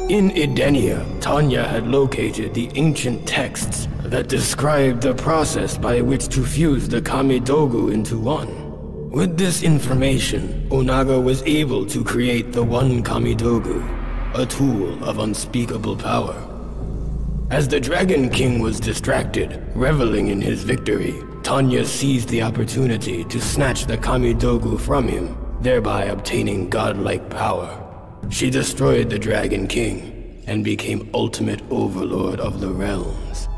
In Edenia, Tanya had located the ancient texts that described the process by which to fuse the Kamidogu into one. With this information, Onaga was able to create the One Kamidogu, a tool of unspeakable power. As the Dragon King was distracted, reveling in his victory, Tanya seized the opportunity to snatch the Kamidogu from him, thereby obtaining godlike power. She destroyed the Dragon King and became ultimate overlord of the realms.